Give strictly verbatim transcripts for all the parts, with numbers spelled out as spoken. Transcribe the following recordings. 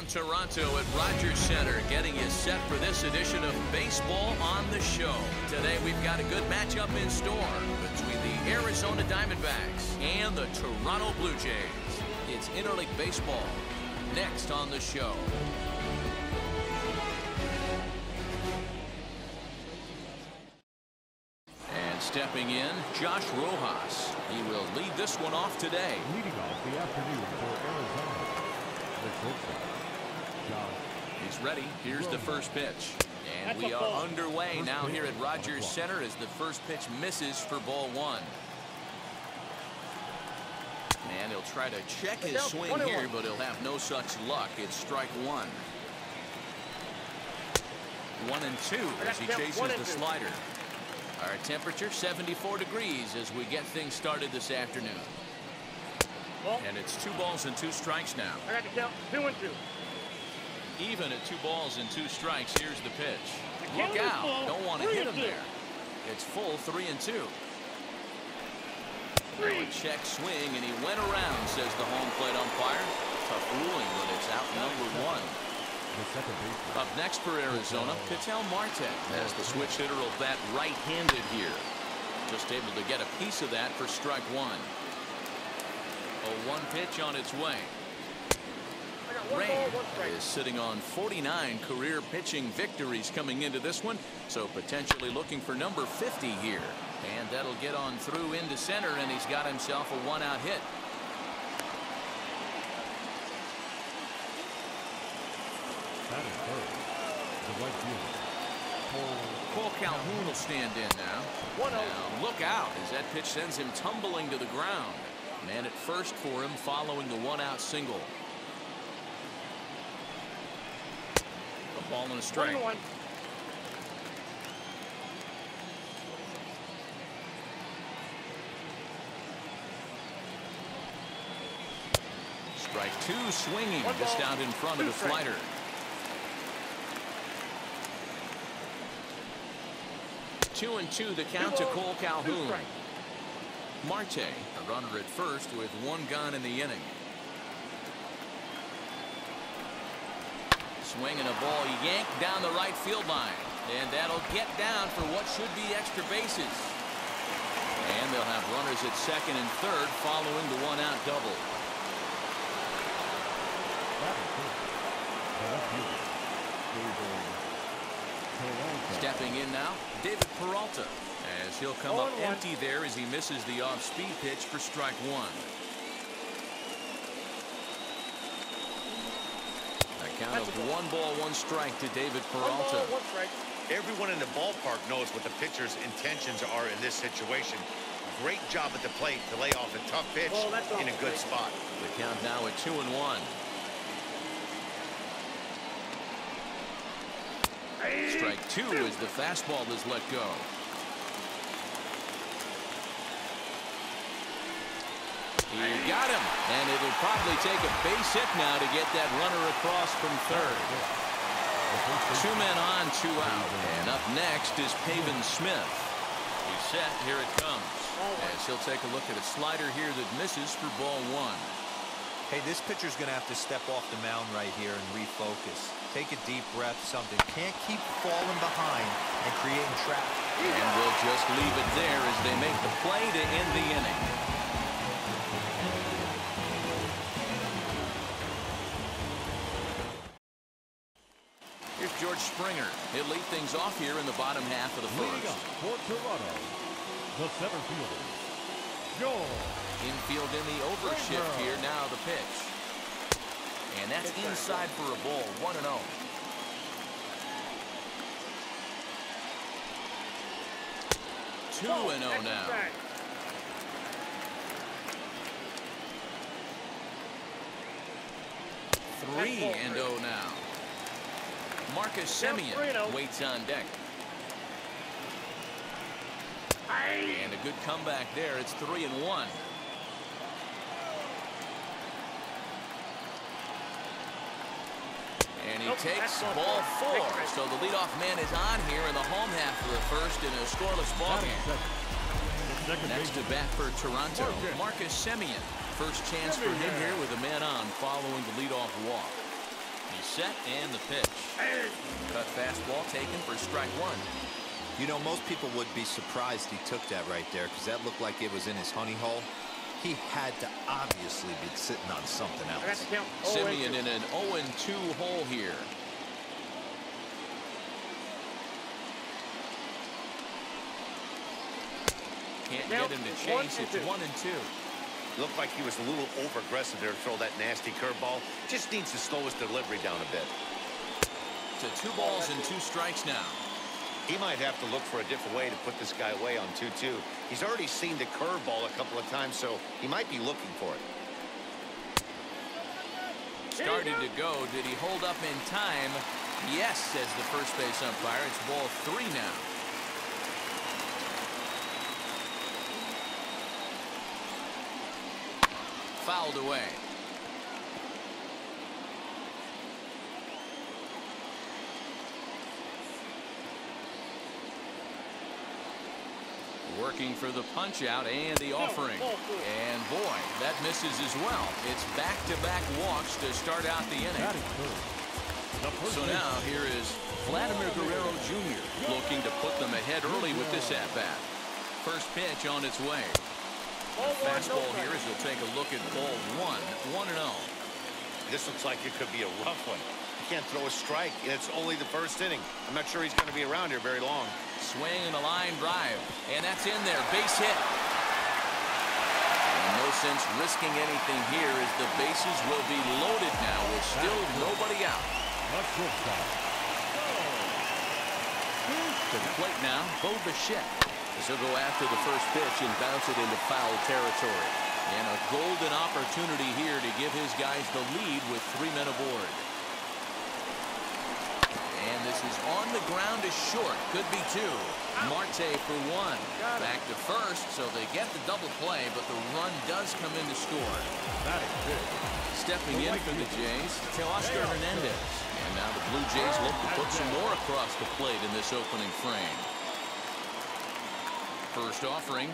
from Toronto at Rogers Center, getting you set for this edition of Baseball on the Show. Today we've got a good matchup in store between the Arizona Diamondbacks and the Toronto Blue Jays. It's Interleague Baseball next on the show. And stepping in, Josh Rojas. He will lead this one off today. Leading off the afternoon for Arizona. He's ready. Here's the first pitch. And we are underway now here at Rogers Center as the first pitch misses for ball one. And he'll try to check his swing here, but he'll have no such luck. It's strike one. One and two as he chases the slider. Our temperature seventy-four degrees as we get things started this afternoon. And it's two balls and two strikes now. I got to count two and two. Even at two balls and two strikes, here's the pitch. Look out. Don't want to hit him there. It's full three and two. Three. Check swing, and he went around, says the home plate umpire. Tough ruling, but it's out number one. Up next for Arizona, Ketel Marte, as the switch hitter will bat right-handed here. Just able to get a piece of that for strike one. A one pitch on its way. Rain is sitting on forty-nine career pitching victories coming into this one, so potentially looking for number fifty here. And that'll get on through into center, and he's got himself a one-out hit. Cole Calhoun will stand in now. Now look out as that pitch sends him tumbling to the ground. Man at first for him following the one-out single. A ball and a strike. One. Strike two swinging just out in front of the slider. Two and two the count to Cole Calhoun. Marte, a runner at first with one gone in the inning. Swinging a ball yanked down the right field line. And that'll get down for what should be extra bases. And they'll have runners at second and third following the one-out double. Stepping in now, David Peralta, as he'll come up empty there as he misses the off-speed pitch for strike one. A count of one ball, one strike to David Peralta. Everyone in the ballpark knows what the pitcher's intentions are in this situation. Great job at the plate to lay off a tough pitch in a good spot. The count now at two and one. Strike two as the fastball is let go. He got him, and it'll probably take a base hit now to get that runner across from third. Two men on, two out, and up next is Pavin Smith. He's set, here it comes, as he'll take a look at a slider here that misses for ball one. Hey, this pitcher's going to have to step off the mound right here and refocus. Take a deep breath, something. Can't keep falling behind and creating traffic. And we'll just leave it there as they make the play to end the inning. Here's George Springer. He'll lead things off here in the bottom half of the first. Leading up for Toronto, the center fielder, George. Infield in the overshift here. Now the pitch. And that's inside for a ball. one and oh. two and oh now. three and oh now. Marcus Semien waits on deck. And a good comeback there. It's three and one. And he takes ball four. So the leadoff man is on here in the home half of the first in a scoreless ballgame. Next to bat for Toronto, Marcus Semien. First chance for him here with a man on following the leadoff walk. He set and the pitch. Cut fastball taken for strike one. You know, most people would be surprised he took that right there because that looked like it was in his honey hole. He had to obviously be sitting on something else. Simeon in an oh and two hole here. Can't get him to chase. It's one and two. Looked like he was a little over-aggressive there to throw that nasty curveball. Just needs to slow his delivery down a bit. To two balls and two strikes now. He might have to look for a different way to put this guy away on two two. He's already seen the curveball a couple of times, so he might be looking for it. Started to go. Did he hold up in time? Yes, says the first base umpire. It's ball three now. Fouled away. Working for the punch out and the offering. And boy, that misses as well. It's back-to-back walks to start out the inning. So now here is Vladimir Guerrero Junior looking to put them ahead early with this at-bat. First pitch on its way. The fastball here as he'll take a look at ball one. one and oh. This looks like it could be a rough one. He can't throw a strike, and it's only the first inning. I'm not sure he's going to be around here very long. Swing and a line drive. And that's in there. Base hit. And no sense risking anything here as the bases will be loaded now with still nobody out. To the plate now, Bo Bichette. As he'll go after the first pitch and bounce it into foul territory. And a golden opportunity here to give his guys the lead with three men aboard. And this is on the ground is short. Could be two. Marte for one. Back to first, so they get the double play, but the run does come in to score. Stepping in for the Jays, Teoscar Hernandez. And now the Blue Jays look to put some more across the plate in this opening frame. First offering.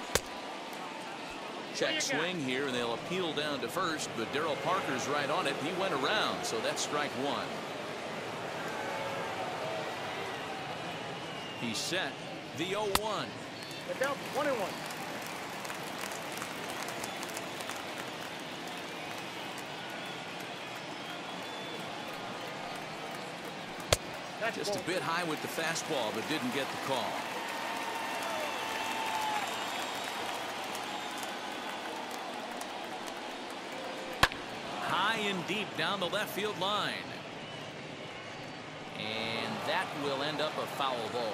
Check swing here, and they'll appeal down to first, but Darryl Parker's right on it. He went around, so that's strike one. He's set. The oh one. Look out, one and one. Just a bit high with the fastball, but didn't get the call. High and deep down the left field line. And that will end up a foul ball.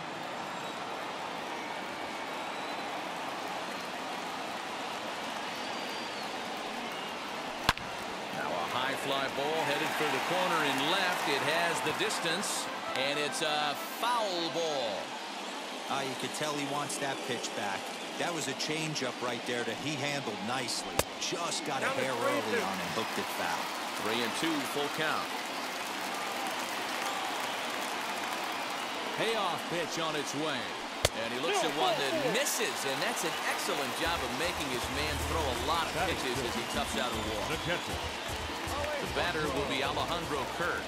Now a high fly ball headed for the corner and left. It has the distance, and it's a foul ball. Uh, you could tell he wants that pitch back. That was a changeup right there that he handled nicely. Just got a hair early on and hooked it foul. Three and two, full count. Payoff pitch on its way. And he looks at one that misses, and that's an excellent job of making his man throw a lot of pitches as he toughs out a walk. The batter will be Alejandro Kirk.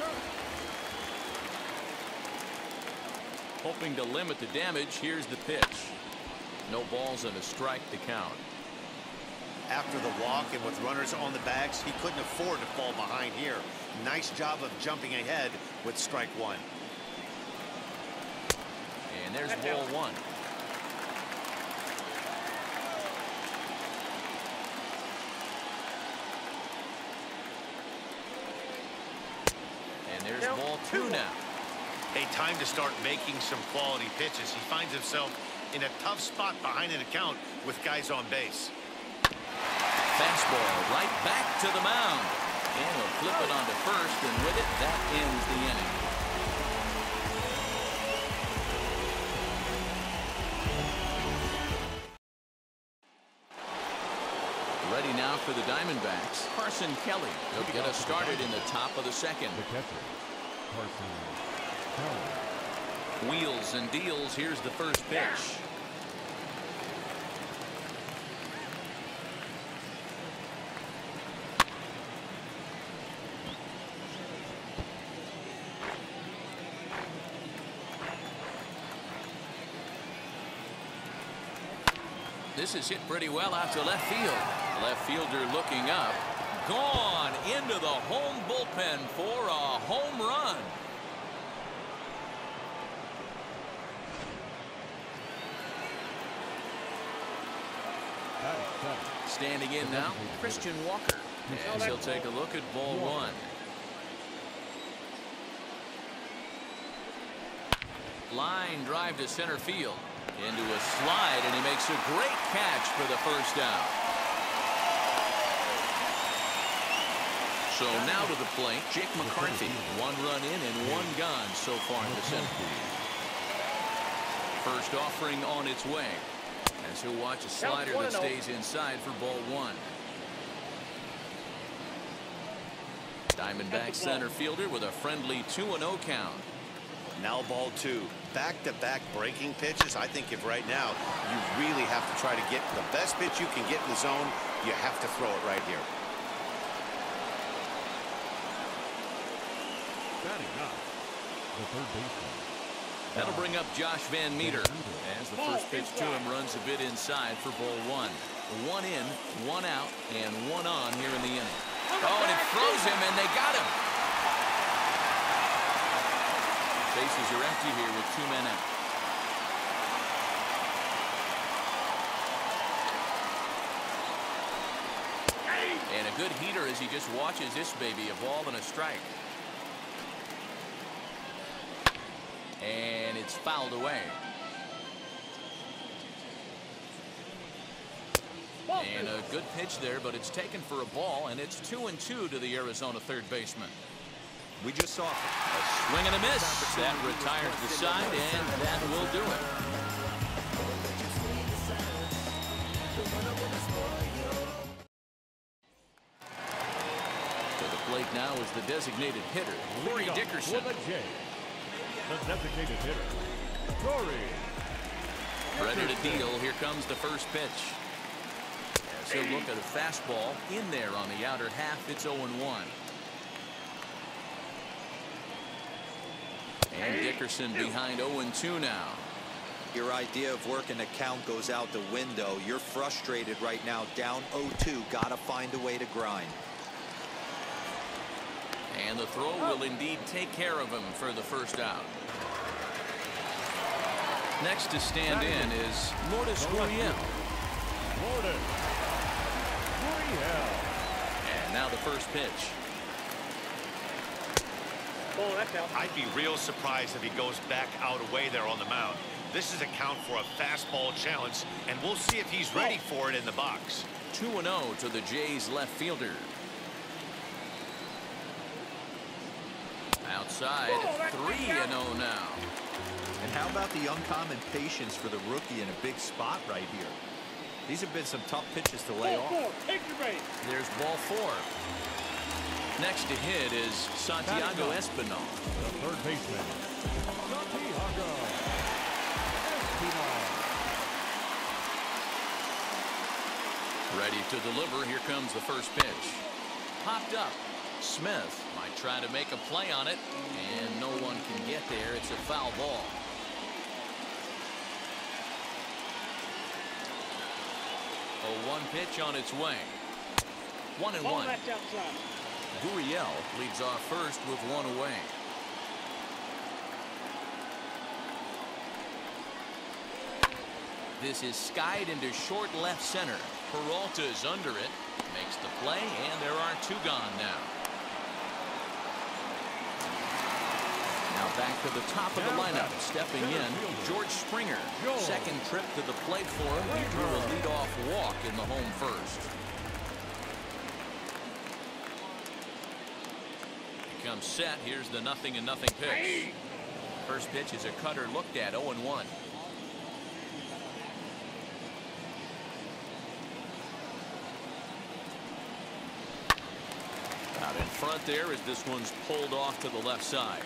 Hoping to limit the damage, here's the pitch. No balls and a strike to count. After the walk and with runners on the bags, he couldn't afford to fall behind here. Nice job of jumping ahead with strike one. And there's ball one. And there's ball two now. Hey, time to start making some quality pitches. He finds himself in a tough spot behind an account with guys on base. Fastball right back to the mound. And he'll flip it onto first, and with it, that ends the inning. Ready now for the Diamondbacks. Carson Kelly. He'll get us started in the top of the second. The catcher, Carson Kelly. Wheels and deals. Here's the first pitch. this is hit pretty well out to left field. Left fielder looking up. Gone into the home bullpen for a home run. Standing in now, Christian Walker. As he'll take a look at ball one. Line drive to center field. Into a slide, and he makes a great catch for the first down. So now to the plate, Jake McCarthy. One run in and one gone so far in the center field. First offering on its way. As he'll watch a slider that stays inside for ball one. Diamondback center fielder with a friendly two and oh count. Now ball two. Back-to-back breaking pitches. I think if right now you really have to try to get the best pitch you can get in the zone, you have to throw it right here. Batting up, the third baseman. That'll bring up Josh Van Meter as the first pitch to him runs a bit inside for ball one. One in, one out, and one on here in the inning. Oh, and it throws him, and they got him. Bases are empty here with two men out. And a good heater as he just watches this baby, a ball and a strike. And it's fouled away. And a good pitch there, but it's taken for a ball, and it's two and two to the Arizona third baseman. We just saw a swing and a miss. That retires the side, and that will do it. To the plate now is the designated hitter, Corey Dickerson. The designated hitter, Corey. Ready to deal. Here comes the first pitch. As he'll look at a fastball in there on the outer half. It's oh and one. And Dickerson behind oh and two now. Your idea of working the count goes out the window. You're frustrated right now, down oh two. Got to find a way to grind. And the throw will indeed take care of him for the first out. Next to stand in is Lourdes Gurriel. Lourdes Gurriel. And now the first pitch. Oh, that's out. I'd be real surprised if he goes back out away there on the mound. This is a count for a fastball challenge, and we'll see if he's ready for it in the box. two and oh to the Jays left fielder. Outside, three and oh now. And how about the uncommon patience for the rookie in a big spot right here? These have been some tough pitches to lay off. There's ball four. Next to hit is Santiago Espinal. The third baseman, Santiago Espinal. Ready to deliver. Here comes the first pitch. Popped up. Smith might try to make a play on it, and no one can get there. It's a foul ball. A one pitch on its way. One and one. Gurriel leads off first with one away. This is skied into short left center. Peralta's under it. Makes the play, and there are two gone now. Now back to the top of the lineup. Stepping in, George Springer. Second trip to the plate for him. He drew a leadoff walk in the home first. He comes set. Here's the nothing and nothing pitch. First pitch is a cutter looked at. oh and one. Out in front there as this one's pulled off to the left side.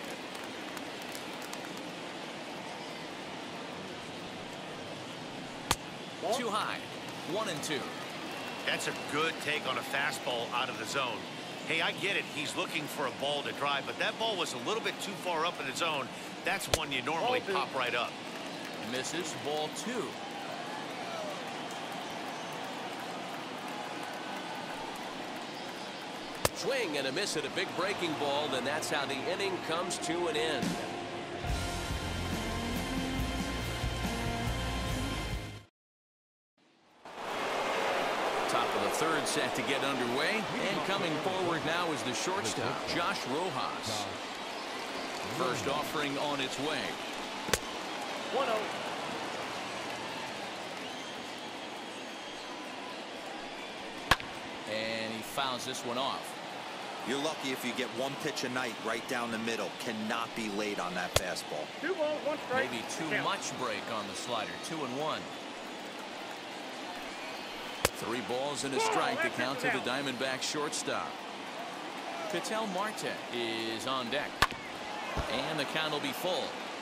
Too high. One and two. That's a good take on a fastball out of the zone. Hey, I get it. He's looking for a ball to drive, but that ball was a little bit too far up in the zone. That's one you normally pop right up. Misses. Ball two. Swing and a miss at a big breaking ball, and that's how the inning comes to an end. Top of the third set to get underway, and coming forward now is the shortstop, Josh Rojas. First offering on its way. one oh. And he fouls this one off. You're lucky if you get one pitch a night right down the middle. Cannot be late on that fastball. Two balls, one strike. Maybe too much break on the slider. Two and one. Three balls and a strike to count to the Diamondbacks shortstop. Ketel Marte is on deck. And the count will be full.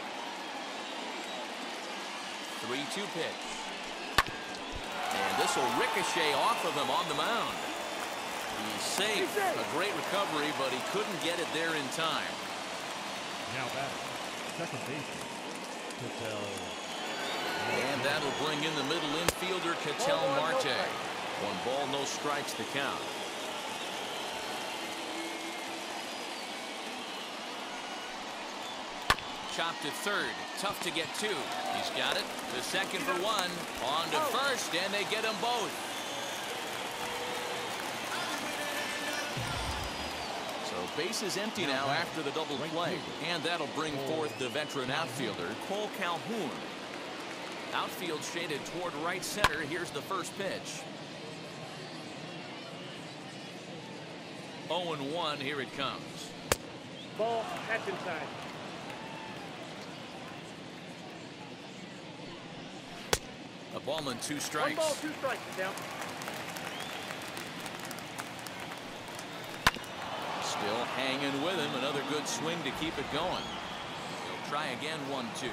three two pitch. And this will ricochet off of him on the mound. He's safe. A great recovery, but he couldn't get it there in time. Now back, second baseman, Ketel. And that'll bring in the middle infielder, Ketel Marte. One ball, no strikes to count. Chopped to third. Tough to get two. He's got it. The second for one. On to first, and they get them both. So base is empty now after the double play. And that'll bring forth the veteran outfielder, Cole Calhoun. Outfield shaded toward right center. Here's the first pitch. oh and one. Here it comes. Ball, that's inside. A ball and two strikes. One ball, two strikes, down. Still hanging with him. Another good swing to keep it going. He'll try again. one two.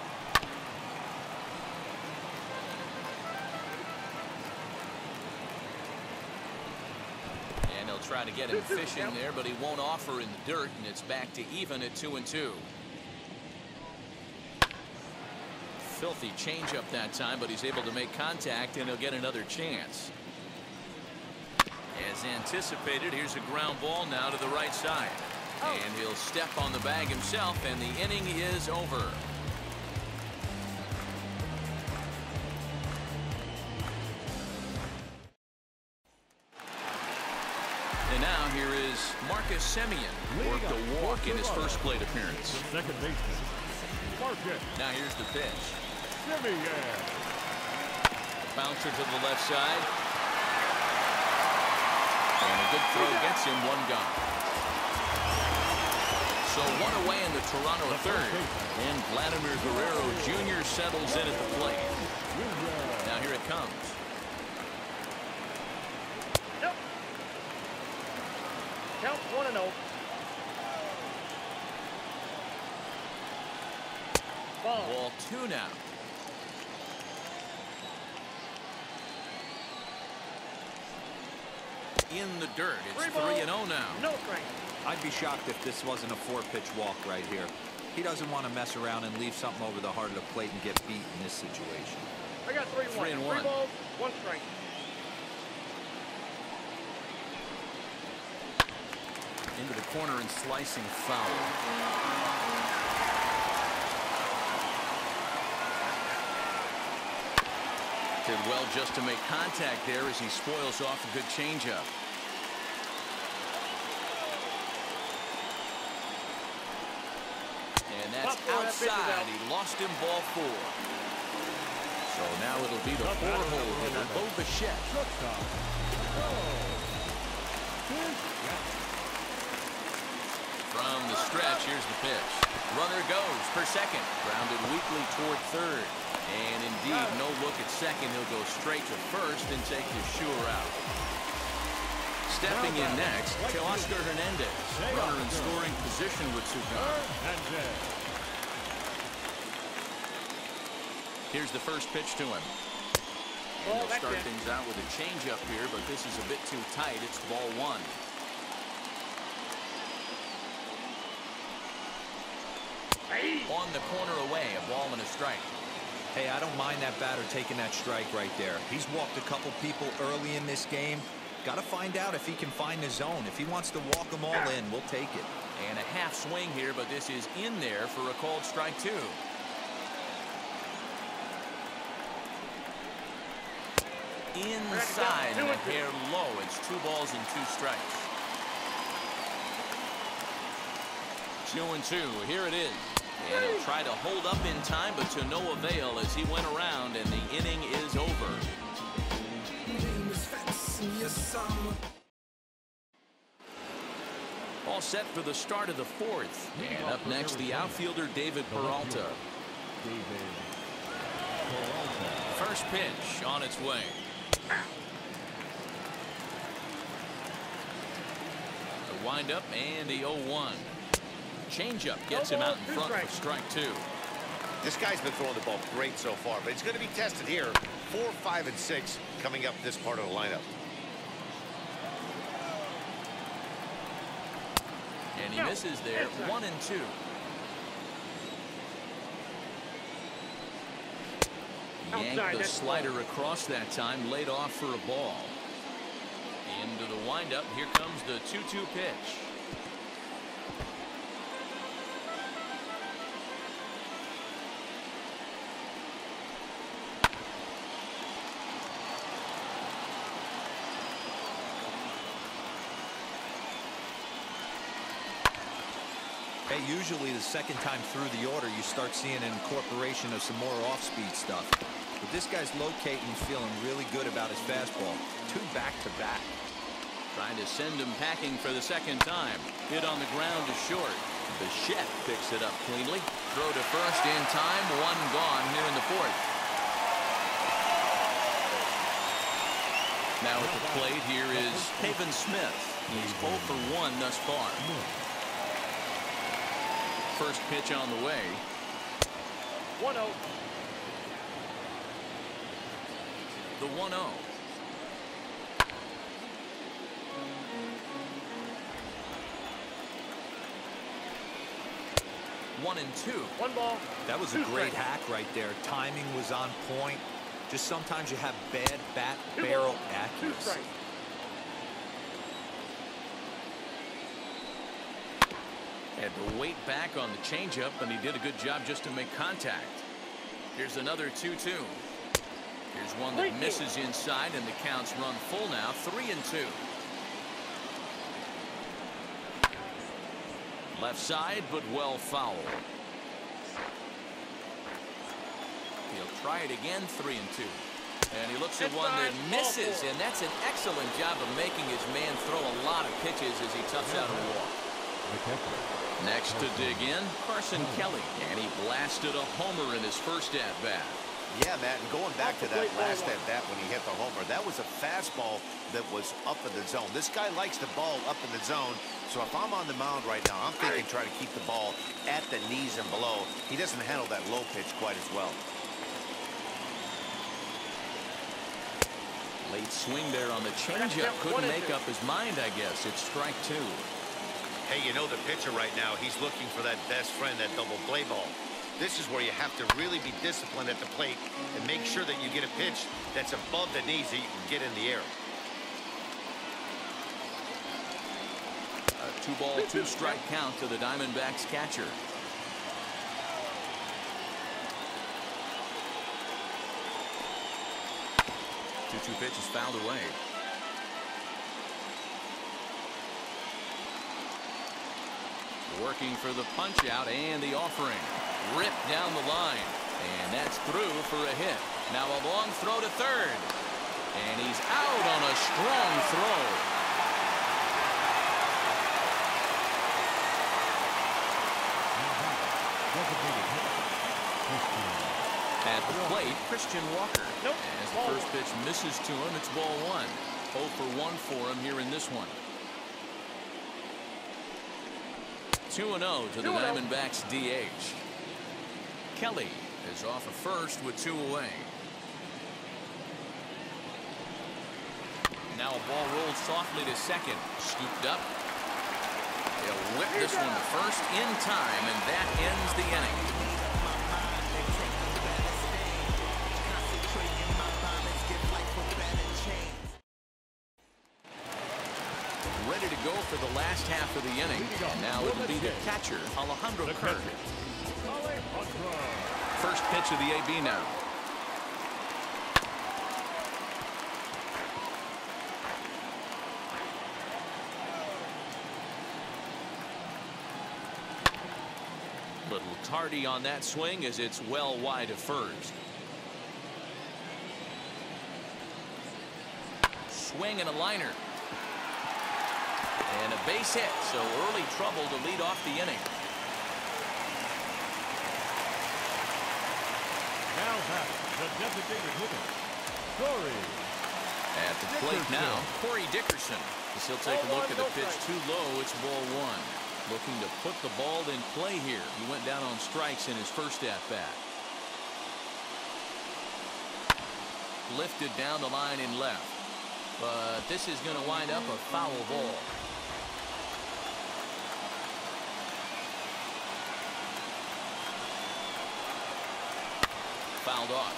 And he'll try to get him fishing there, but he won't offer in the dirt, and it's back to even at two and two. Filthy changeup that time, but he's able to make contact, and he'll get another chance. As anticipated, here's a ground ball now to the right side. And he'll step on the bag himself, and the inning is over. And now here is Marcus Semien. Worked a walk in his first plate appearance. Second baseman, Marcus. Now here's the pitch. Semien. Bouncer to the left side. And a good throw gets him one gone. So one away in the Toronto third. And Vladimir Guerrero Junior settles in at the plate. Now here it comes. Nope. Count one and oh. Ball. Ball two now. In the dirt. It's three and oh now. No strike. I'd be shocked if this wasn't a four-pitch walk right here. He doesn't want to mess around and leave something over the heart of the plate and get beat in this situation. I got three, Three and one. one. Three balls, one strike. Into the corner and slicing foul. Did well just to make contact there as he spoils off a good changeup. And that's outside. He lost him ball four. So now it'll be the four-hole hitter, Bo Bichette. From the stretch, here's the pitch. Runner goes for second. Grounded weakly toward third. And indeed, no look at second. He'll go straight to first and take the sure out. Stepping in next, Teoscar Hernandez. Runner in scoring position with Sugan. Here's the first pitch to him. And he'll start things out with a changeup here, but this is a bit too tight. It's ball one. On the corner away, a ball and a strike. Hey, I don't mind that batter taking that strike right there. He's walked a couple people early in this game. Got to find out if he can find the zone. If he wants to walk them all in, we'll take it. And a half swing here, but this is in there for a called strike two. Inside and a hair low. It's two balls and two strikes. Two and two. Here it is. And he'll try to hold up in time, but to no avail as he went around, and the inning is over. All set for the start of the fourth. And up next, the outfielder, David Peralta. First pitch on its way. The windup and the oh one. Changeup gets him out in front for strike two. This guy's been throwing the ball great so far, but it's going to be tested here. Four, five, and six coming up this part of the lineup. And he misses there. One and two. Yanked the slider across that time, laid off for a ball. Into the windup. Here comes the two two pitch. Hey, usually the second time through the order, you start seeing an incorporation of some more off-speed stuff. But this guy's locating and feeling really good about his fastball. Two back-to-back. Trying to send him packing for the second time. Hit on the ground to short. Bichette picks it up cleanly. Throw to first in time. One gone here in the fourth. Now at the plate here is Pavin Smith. He's oh for one thus far. First pitch on the way. one oh. The one oh. One and two. One ball. That was a great hack right there. Timing was on point. Just sometimes you have bad bat barrel accuracy. Had to wait back on the changeup, and he did a good job just to make contact. Here's another two two. Here's one that misses inside, and the counts run full now. Three and two. Left side, but well foul. He'll try it again. Three and two. And he looks at one that misses, and that's an excellent job of making his man throw a lot of pitches as he toughs out a walk. Next to dig in, Carson Kelly, and he blasted a homer in his first at-bat. Yeah, Matt, and going back to that last at-bat when he hit the homer, that was a fastball that was up in the zone. This guy likes the ball up in the zone, so if I'm on the mound right now, I'm thinking try to keep the ball at the knees and below. He doesn't handle that low pitch quite as well. Late swing there on the changeup. Couldn't make up his mind, I guess. It's strike two. Hey, you know the pitcher right now, he's looking for that best friend, that double play ball. This is where you have to really be disciplined at the plate and make sure that you get a pitch that's above the knees that you can get in the air. A two ball, two strike count to the Diamondbacks catcher. two two pitch is fouled away. Working for the punch out and the offering. Ripped down the line. And that's through for a hit. Now a long throw to third. And he's out on a strong throw. At the plate, Christian Walker. Nope. As the first pitch misses to him, it's ball one. oh for one for him here in this one. two and oh to the Diamondbacks D H. Kelly is off of first with two away. Now a ball rolled softly to second. Scooped up. They'll whip this one to first in time, and that ends the inning. for the inning. And now it'll be the catcher, Alejandro Kirk. First pitch of the A B now. Little tardy on that swing as it's well wide of first. Swing and a liner. And a base hit, so early trouble to lead off the inning. Now back, the designated hitter, Corey. At the plate now, Corey Dickerson. As he'll take a look at the pitch too low, it's ball one. Looking to put the ball in play here. He went down on strikes in his first at-bat. Lifted down the line in left. But this is going to wind up a foul ball. Fouled off.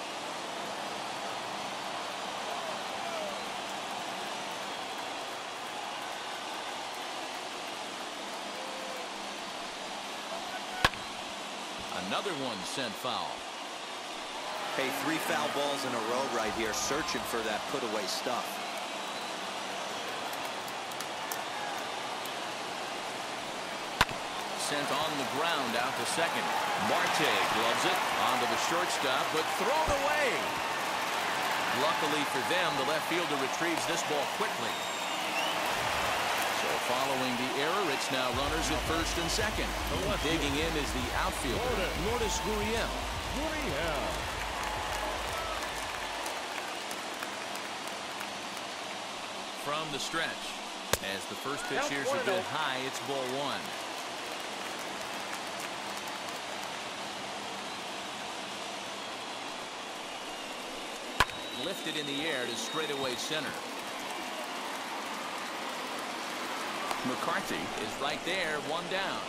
Another one sent foul. Hey, three foul balls in a row right here, searching for that put-away stuff. Sent on the ground out to second. Marte gloves it onto the shortstop, but thrown away. Luckily for them, the left fielder retrieves this ball quickly. So following the error, it's now runners at first and second. Digging in is the outfielder, Lourdes Gurriel. Gurriel. From the stretch, as the first pitch here's a bit high, it's ball one. Lifted in the air to straightaway center. McCarthy is right there, one down.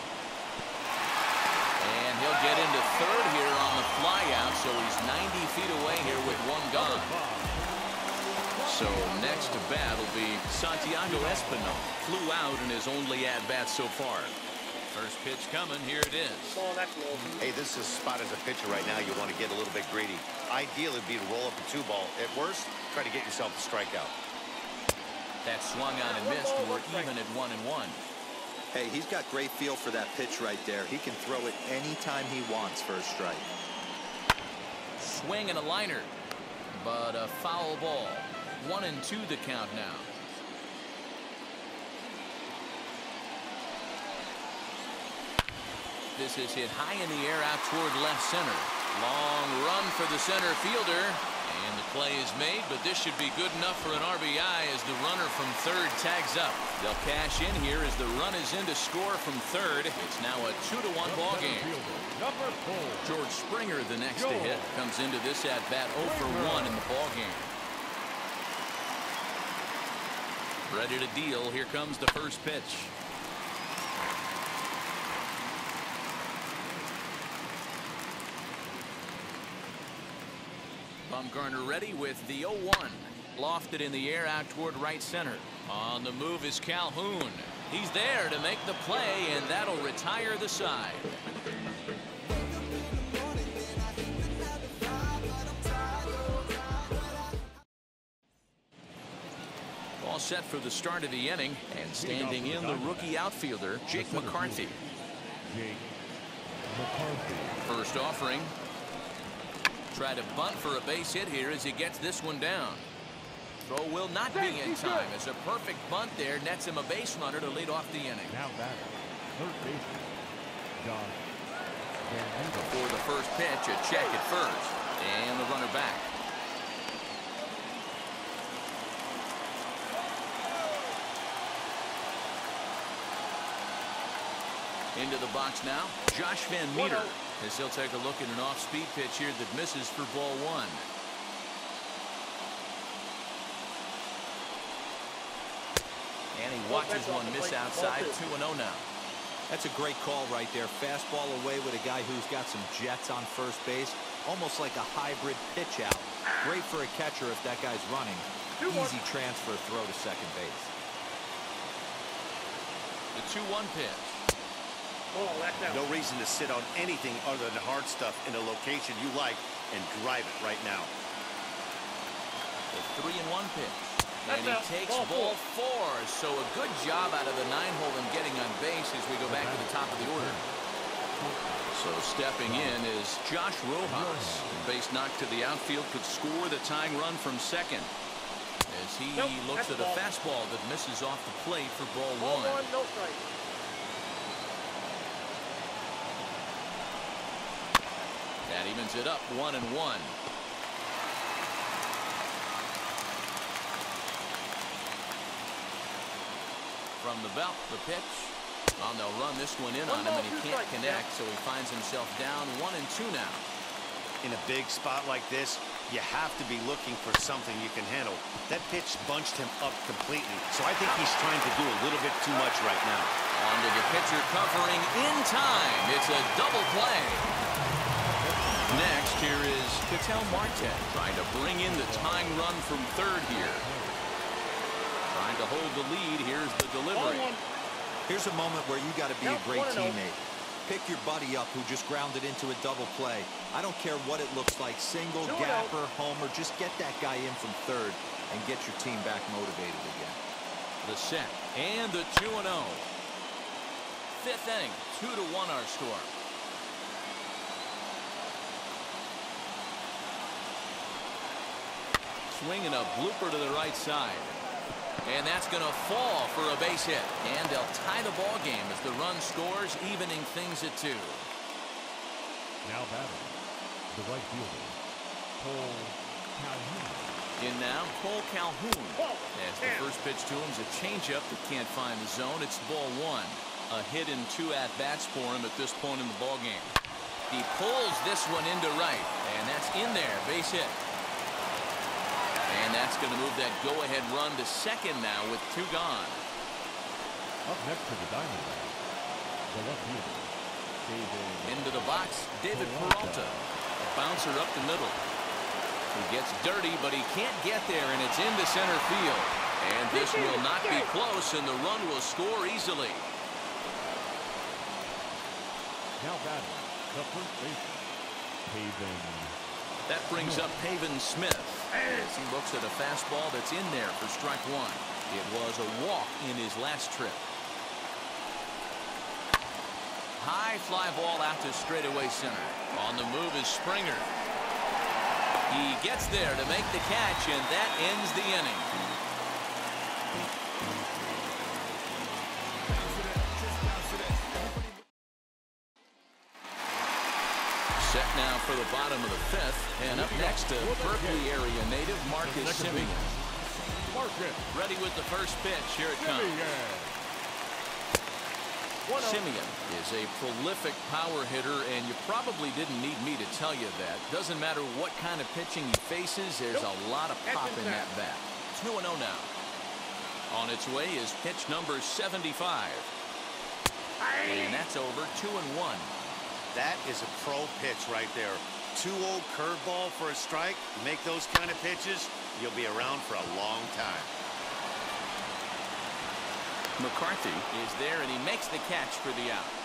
And he'll get into third here on the flyout, so he's ninety feet away here with one gone. So next to bat will be Santiago Espinal. Flew out in his only at-bat so far. First pitch coming, here it is. Hey, this is a spot as a pitcher right now. You want to get a little bit greedy. Ideally, it'd be to roll up a two ball. At worst, try to get yourself a strikeout. That swung on and missed. We're even at one and one. Hey, he's got great feel for that pitch right there. He can throw it anytime he wants for a strike. Swing and a liner, but a foul ball. One and two the count now. This is hit high in the air out toward left center. Long run for the center fielder. And the play is made, but this should be good enough for an R B I as the runner from third tags up. They'll cash in here as the run is in to score from third. It's now a two to one ball game. George Springer, the next to hit, comes into this at bat oh for one in the ball game. Ready to deal. Here comes the first pitch. Bumgarner ready with the oh one. Lofted in the air out toward right center. On the move is Calhoun. He's there to make the play, and that'll retire the side. All set for the start of the inning, and standing in the rookie outfielder, Jake McCarthy. Jake McCarthy. First offering. Try to bunt for a base hit here as he gets this one down. Throw will not be in time as a perfect bunt there nets him a base runner to lead off the inning. Now batter, third baseman, John. Before the first pitch, a check at first, and the runner back. Into the box now, Josh Van Meter, as he'll take a look at an off-speed pitch here that misses for ball one. And he watches one miss outside, two and oh now. That's a great call right there. Fastball away with a guy who's got some jets on first base, almost like a hybrid pitch out. Great for a catcher if that guy's running. Easy transfer throw to second base. The two one pitch. Oh, that's out. No reason to sit on anything other than hard stuff in a location you like and drive it right now. The three and one pitch. That's And he out. takes Ball ball four. So a good job out of the nine hole and getting on base as we go back to the top of the order. So stepping in is Josh Rojas. Base knock to the outfield could score the tying run from second. As he Nope, looks at that's a ball. fastball that misses off the plate for ball Ball one. one, no strike. That evens it up one and one. From the belt, the pitch. Oh, they'll run this one in on him, and he can't connect, so he finds himself down one and two now. In a big spot like this, you have to be looking for something you can handle. That pitch bunched him up completely, so I think he's trying to do a little bit too much right now. On to the pitcher covering in time. It's a double play. Next, here is Ketel Marte trying to bring in the tying run from third here. Trying to hold the lead. Here's the delivery. Here's a moment where you got to be a Nope, great one and oh. teammate. Pick your buddy up who just grounded into a double play. I don't care what it looks like, single, Two and gapper, homer, just get that guy in from third and get your team back motivated again. The set and the two and oh. Fifth inning, two to one our score. Swinging a blooper to the right side. And that's going to fall for a base hit. And they'll tie the ball game as the run scores, evening things at two. Now batting, the right fielder, Cole Calhoun. In now, Cole Calhoun. As the first pitch to him is a changeup that can't find the zone. It's ball one. A hit and two at-bats for him at this point in the ball game. He pulls this one into right. And that's in there. Base hit. And that's going to move that go-ahead run to second now with two gone. Up next to the Diamondbacks, the left fielder, David. Into the box, David Peralta. A bouncer up the middle. He gets dirty, but he can't get there, and it's into center field. And this will not be close, and the run will score easily. Now batting, the first baseman, Pavin. That brings up Pavin Smith as he looks at a fastball that's in there for strike one. It was a walk in his last trip. High fly ball out to straightaway center. On the move is Springer. He gets there to make the catch, and that ends the inning. Set now for the bottom of the fifth, and up next to Berkeley area native Marcus Semien. Ready with the first pitch. Here it comes. Semien is a prolific power hitter, and you probably didn't need me to tell you that. Doesn't matter what kind of pitching he faces, there's a lot of pop in that bat. two and oh now. On its way is pitch number seventy-five. And that's over two and one. That is a pro pitch right there. Two old curveball for a strike. You make those kind of pitches, you'll be around for a long time. McCarthy is there, and he makes the catch for the out.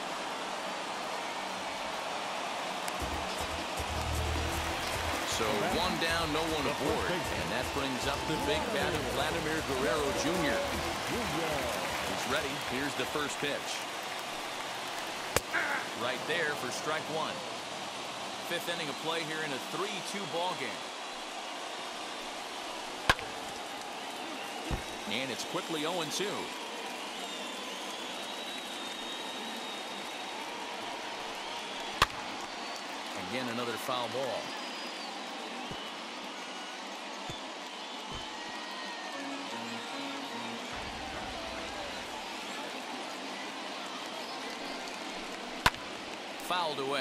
So one down, no one aboard. And that brings up the big bat of Vladimir Guerrero Junior He's ready. Here's the first pitch. Right there for strike one. Fifth inning of play here in a three two ball game. And it's quickly oh and two. Again, another foul ball. Fouled away.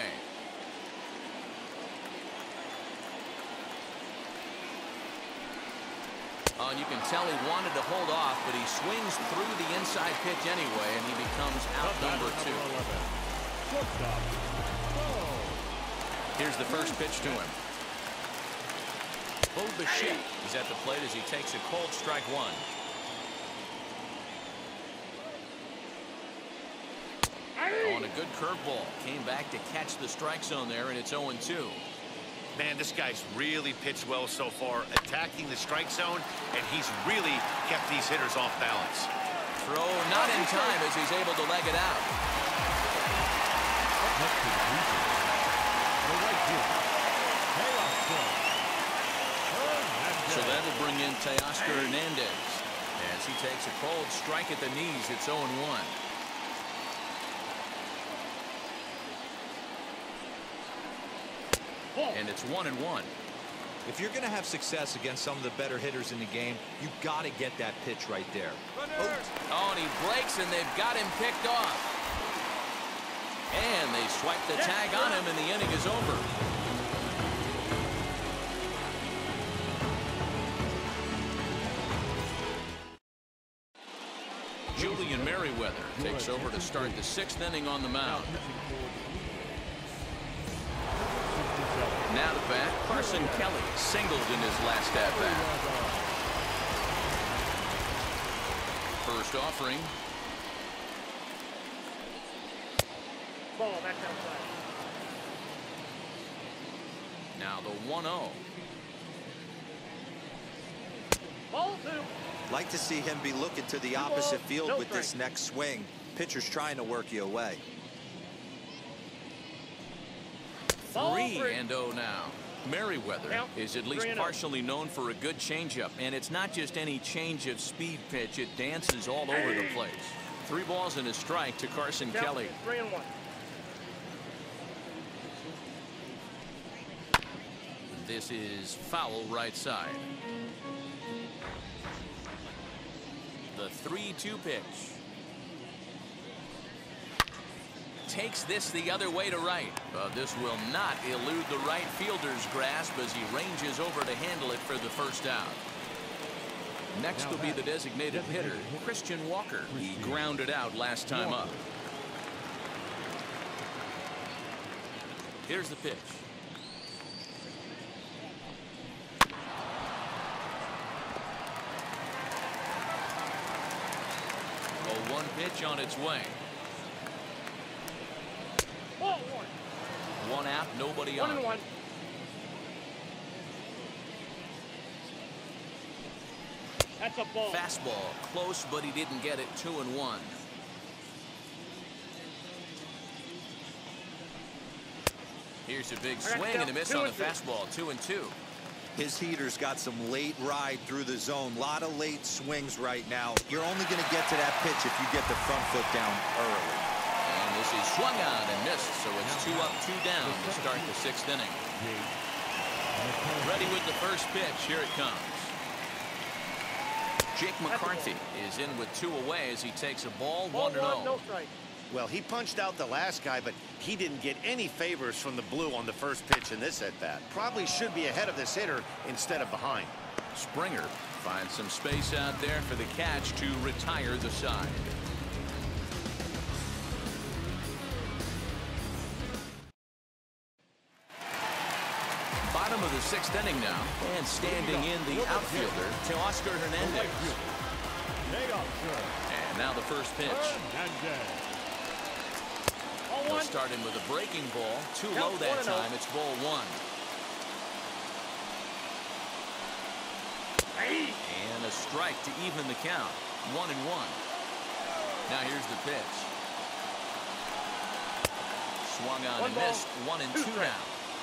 Oh, and you can tell he wanted to hold off, but he swings through the inside pitch anyway, and he becomes out number two. Here's the first pitch to him. Bo Bichette is at the plate as he takes a cold strike one. On a good curveball. Came back to catch the strike zone there, and it's oh and two. Man, this guy's really pitched well so far, attacking the strike zone, and he's really kept these hitters off balance. Throw not in time as he's able to leg it out. So that'll bring in Teoscar Hernandez as he takes a cold strike at the knees. It's oh and one. And it's one and one. If you're going to have success against some of the better hitters in the game, you got to get that pitch right there. Oh. oh, and he breaks, and they've got him picked off. And they swipe the tag on him, and the inning is over. Julian Merryweather takes over to start the sixth inning on the mound. Now to bat, Carson Kelly singled in his last at-bat. First offering. Ball, that's outside. Now the one oh. Ball two. Like to see him be looking to the opposite field with this next swing. Pitcher's trying to work you away. three and oh now. Merryweather is at least partially known for a good changeup, and it's not just any change of speed pitch. It dances all over the place. Three balls and a strike to Carson Kelly. Three and one. This is foul right side. The three two pitch. Takes this the other way to right, but this will not elude the right fielder's grasp as he ranges over to handle it for the first out. Next will be the designated hitter, Christian Walker. He grounded out last time up. Here's the pitch. Oh, one pitch on its way. Ball one. One out, nobody One on. and one. That's a ball. Fastball, close, but he didn't get it. Two and one. Here's a big swing and a miss on the fastball. Two and two. His heater's got some late ride through the zone. A lot of late swings right now. You're only going to get to that pitch if you get the front foot down early. And this is swung on and missed, so it's two up, two down to start the sixth inning. Ready with the first pitch. Here it comes. Jake McCarthy is in with two away as he takes a ball, one and oh. No strike. Well, he punched out the last guy, but he didn't get any favors from the blue on the first pitch in this at-bat. Probably should be ahead of this hitter instead of behind. Springer finds some space out there for the catch to retire the side. Bottom of the sixth inning now, and standing in the outfielder, Teoscar Hernandez. And now the first pitch. They'll start him with a breaking ball. Too low that time. It's ball one. And a strike to even the count. One and one. Now here's the pitch. Swung on and missed. One and two now.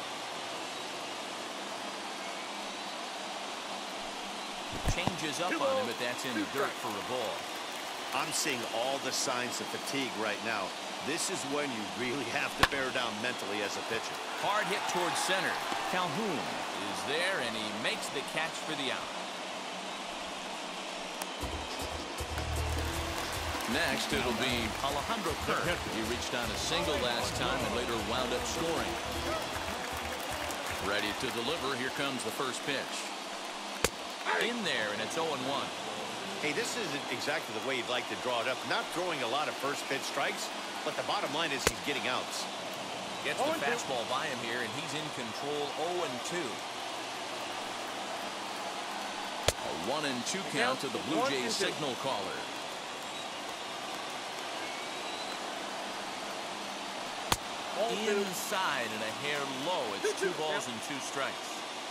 Changes up on him, but that's in the dirt for a ball. I'm seeing all the signs of fatigue right now. This is when you really have to bear down mentally as a pitcher. Hard hit towards center. Calhoun is there, and he makes the catch for the out. Next, it'll be Alejandro Kirk. He reached on a single last time and later wound up scoring. Ready to deliver. Here comes the first pitch. In there, and it's oh and one. Hey, this isn't exactly the way you'd like to draw it up. Not throwing a lot of first pitch strikes, but the bottom line is he's getting outs. Gets the fastball by him here, and he's in control. oh and two. A one and two count to the Blue Jays signal caller. inside and a hair low. It's two balls and two strikes.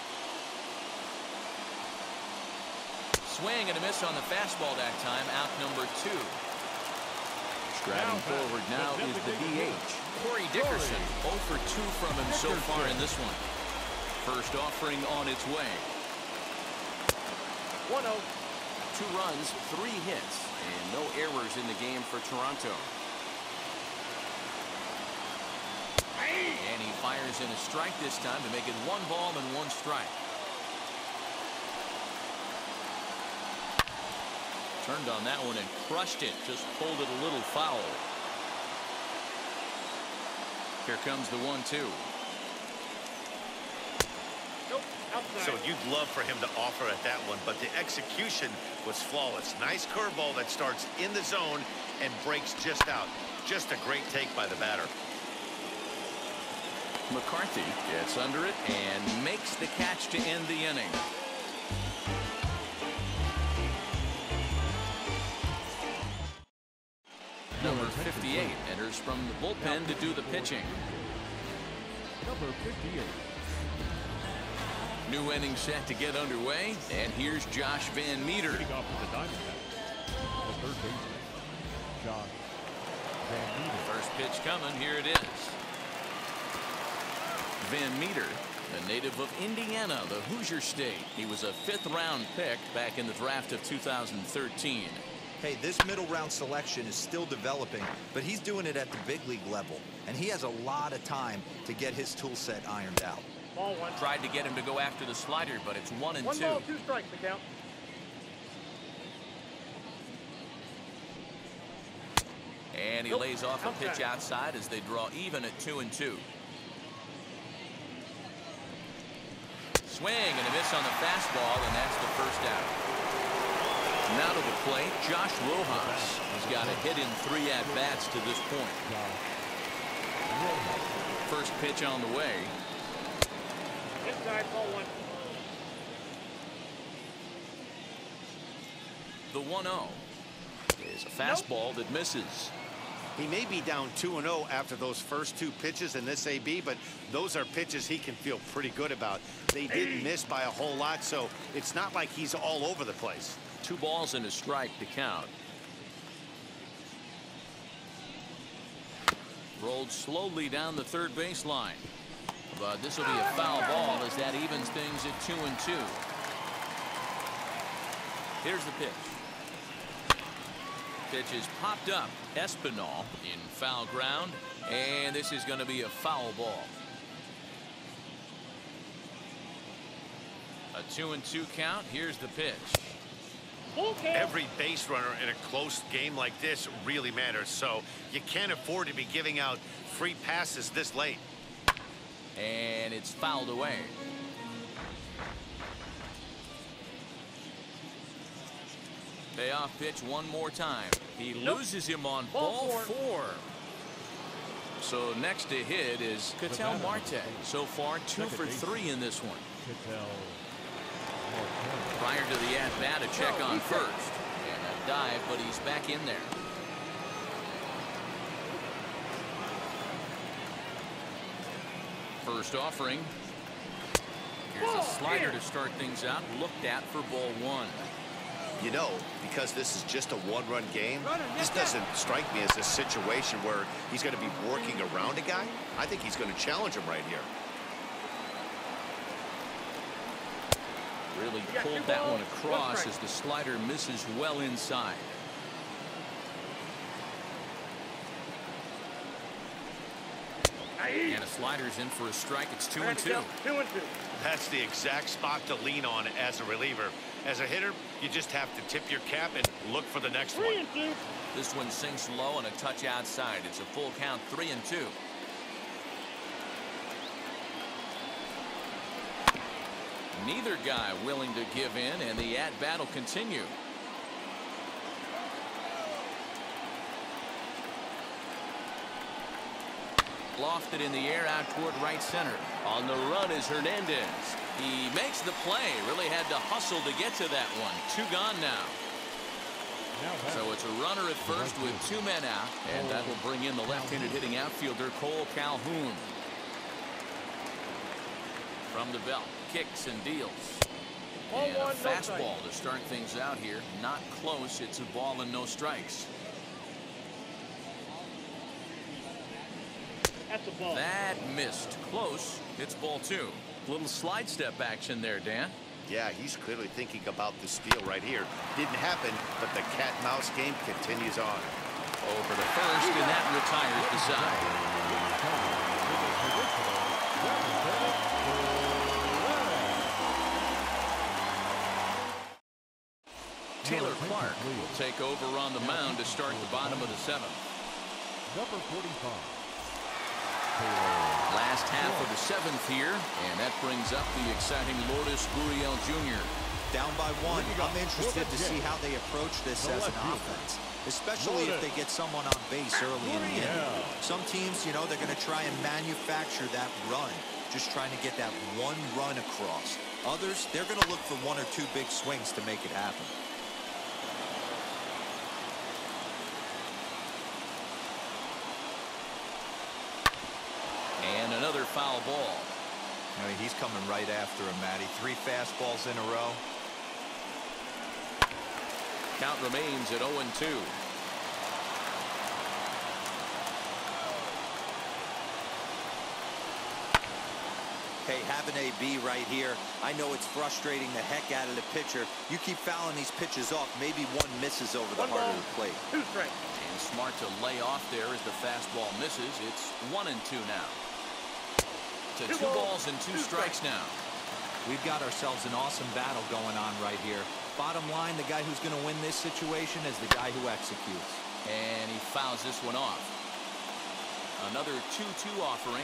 Swing and a miss on the fastball that time. Out number two. Striding forward now is the D H. Corey Dickerson, oh for two from him so far in this one. First offering on its way. one oh. Two runs, three hits, and no errors in the game for Toronto. And he fires in a strike this time to make it one ball and one strike. Turned on that one and crushed it. Just pulled it a little foul. Here comes the one two. Nope, outside. So you'd love for him to offer at that one, but the execution was flawless. Nice curveball that starts in the zone and breaks just out. Just a great take by the batter. McCarthy gets under it and makes the catch to end the inning. Number fifty-eight enters from the bullpen to do the pitching. Number fifty-eight. New inning set to get underway, and here's Josh Van Meter. Leading off with the Diamondbacks, the third baseman, Josh Van Meter. First pitch coming. Here it is. Van Meter, a native of Indiana, the Hoosier State. He was a fifth round pick back in the draft of two thousand thirteen. Hey, this middle round selection is still developing, but he's doing it at the big league level, and he has a lot of time to get his tool set ironed out. Ball one. Tried to get him to go after the slider, but it's one and One two. ball, two strikes the count. And he Nope. lays off a Outside. pitch outside as they draw even at two and two. Swing and a miss on the fastball, and that's the first out. Now to the plate, Josh Rojas has got a hit in three at-bats to this point. First pitch on the way. Inside, ball one. The one oh is a fastball that misses. He may be down two and oh after those first two pitches in this A B, but those are pitches he can feel pretty good about. They didn't miss by a whole lot, so it's not like he's all over the place. Two balls and a strike to count. Rolled slowly down the third baseline. But this will be a foul ball as that evens things at two and two. Here's the pitch. Pitch is popped up. Espinal in foul ground, and this is going to be a foul ball. A two and two count. Here's the pitch. Every base runner in a close game like this really matters, so you can't afford to be giving out free passes this late. And it's fouled away. Payoff pitch one more time. He Nope. loses him on Ball ball four. four. So next to hit is Ketel Marte. So far two for three in this one. Ketel Prior to the at-bat, a check on first. And a dive, but he's back in there. First offering. Here's a slider to start things out. Looked at for ball one. You know, because this is just a one-run game, this doesn't strike me as a situation where he's going to be working around a guy. I think he's going to challenge him right here. Really pulled that one across as the slider misses well inside. And a slider's in for a strike. It's two and two. Two and two. That's the exact spot to lean on as a reliever. As a hitter, you just have to tip your cap and look for the next Three one. and two. This one sinks low and a touch outside. It's a full count, three and two. Neither guy willing to give in, and the at-bat will continue. Lofted in the air out toward right center. On the run is Hernandez. He makes the play. Really had to hustle to get to that one. Two gone now. So it's a runner at first with two men out, and that will bring in the left-handed hitting outfielder Cole Calhoun. From the belt, kicks and deals. And a fastball to start things out here. Not close. It's a ball and no strikes. That's a ball. That missed. Close. It's ball two. Little slide step action there, Dan. Yeah, he's clearly thinking about the steal right here. Didn't happen, but the cat-mouse game continues on. Over to first, and that retires the side. Taylor Clark will take over on the mound to start the bottom of the seventh. Number forty-five. Last half of the seventh here, and that brings up the exciting Lourdes Gurriel Junior Down by one. I'm interested to see how they approach this as an offense, especially if they get someone on base early in the inning. Some teams, you know, they're going to try and manufacture that run, just trying to get that one run across. Others, they're going to look for one or two big swings to make it happen. And another foul ball. I mean, he's coming right after him, Matty. Three fastballs in a row. Count remains at oh and two. Hey, have an A B right here. I know it's frustrating the heck out of the pitcher. You keep fouling these pitches off, maybe one misses over the heart of the plate. Two strikes. And smart to lay off there as the fastball misses. It's one and two now. To two, two balls and two, two strikes now. We've got ourselves an awesome battle going on right here. Bottom line, the guy who's going to win this situation is the guy who executes. And he fouls this one off. Another two two offering.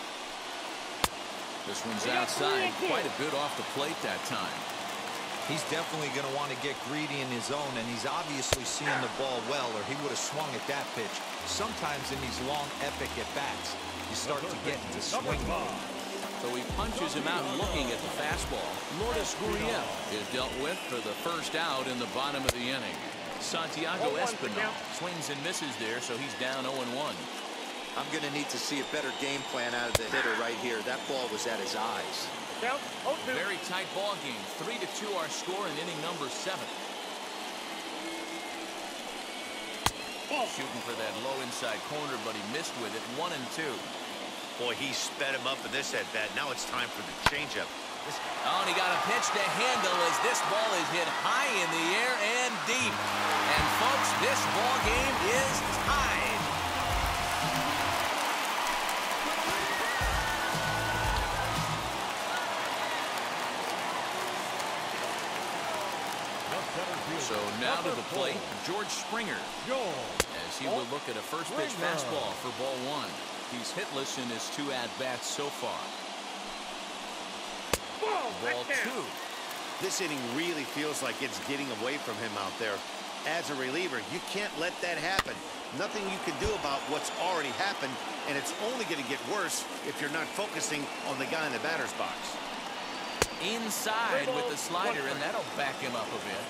This one's outside, quite a bit off the plate that time. He's definitely going to want to get greedy in his zone, and he's obviously seeing the ball well, or he would have swung at that pitch. Sometimes in these long, epic at-bats, you start to get into swing mode. So he punches him out looking at the fastball. Lourdes Gurriel is dealt with for the first out in the bottom of the inning. Santiago Espinal swings and misses there, so he's down oh and one. I'm going to need to see a better game plan out of the hitter right here. That ball was at his eyes. Very tight ball game. Three to two our score in inning number seven. Shooting for that low inside corner, but he missed with it. One and two. Boy, he sped him up in this at bat. Now it's time for the changeup. This... Oh, and he got a pitch to handle as this ball is hit high in the air and deep. And folks, this ball game is tied. So now to the plate, George Springer, as he will look at a first pitch fastball for ball one. He's hitless in his two at-bats so far. Ball two. This inning really feels like it's getting away from him out there. As a reliever, you can't let that happen. Nothing you can do about what's already happened, and it's only going to get worse if you're not focusing on the guy in the batter's box. Inside with the slider, and that'll back him up a bit.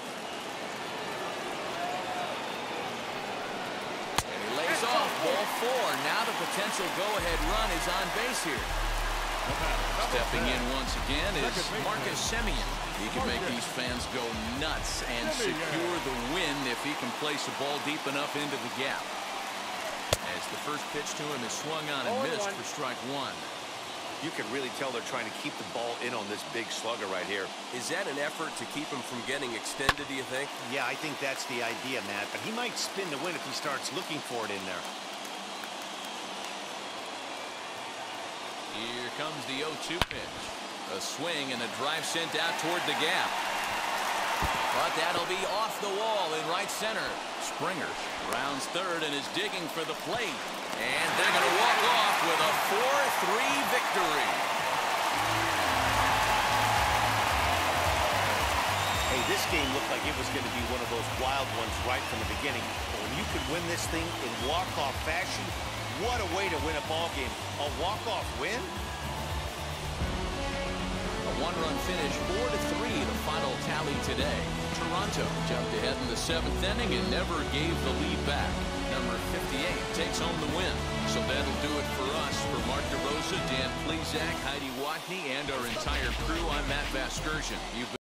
Lays off ball four. Now the potential go-ahead run is on base here. Stepping in once again is Marcus Semien. He can make these fans go nuts and secure the win if he can place the ball deep enough into the gap. As the first pitch to him is swung on and missed for strike one. You can really tell they're trying to keep the ball in on this big slugger right here. Is that an effort to keep him from getting extended, do you think? Yeah, I think that's the idea, Matt. But he might spin the win if he starts looking for it in there. Here comes the oh two pitch. A swing and a drive sent out toward the gap. But that'll be off the wall in right center. Springer rounds third and is digging for the plate. And they're going to walk off with a four three victory. Hey, this game looked like it was going to be one of those wild ones right from the beginning. But when you could win this thing in walk-off fashion, what a way to win a ball game. A walk-off win? A A one-run finish, four to three, the final tally today. Toronto jumped ahead in the seventh inning and never gave the lead back. Number fifty-eight takes home the win. So that'll do it for us. For Mark DeRosa, Dan Plesac, Heidi Watney, and our entire crew, I'm Matt Vasgersian. You've been